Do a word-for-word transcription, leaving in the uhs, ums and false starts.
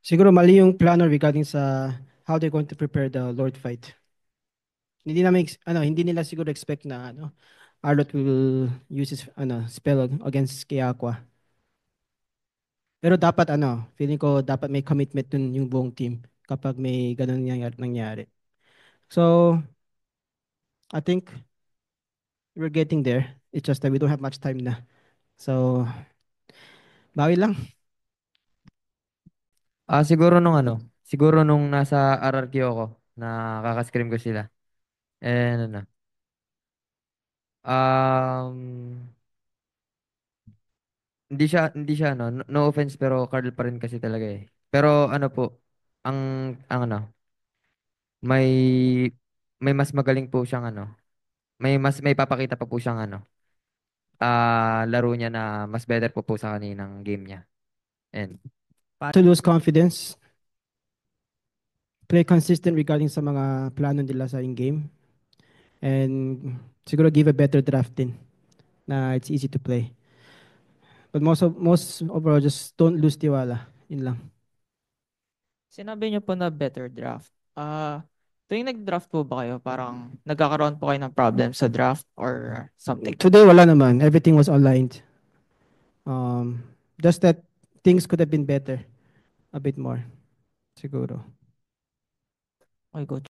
Siguro mali yung plano regarding sa how they're going to prepare the Lord fight. Hindi namin ex- ano, hindi nila siguro expect na ano, Arlott will use his ano, spell against kay Aqua. Pero dapat ano, feeling ko dapat may commitment dun yung buong team kapag may ganun nangyari. nangyari. So, I think we're getting there. It's just that we don't have much time na. So, bawi lang. Ah, siguro nung ano, siguro nung nasa R R Q ako, na kakascream ko sila. Eh, ano na. Um, hindi siya, hindi siya, ano, no, no offense, pero Carl pa rin kasi talaga eh. Pero ano po, ang, ang ano, may, may mas magaling po siyang ano, may mas, may papakita pa po siyang ano, ah, laro niya na mas better po po sa kaninang game niya. And, To lose confidence, play consistent regarding sa mga plano nila sa in-game, and siguro give a better draft din na it's easy to play. But most of, most overall, just don't lose tiwala. Yun lang. Sinabi niyo po na better draft. Ah, tuwing nag-draft po ba kayo, parang nagkakaroon po kayo ng problem sa draft or something? Today, wala naman. Everything was aligned. Um, just that things could have been better. A bit more, siguro. Okay, go.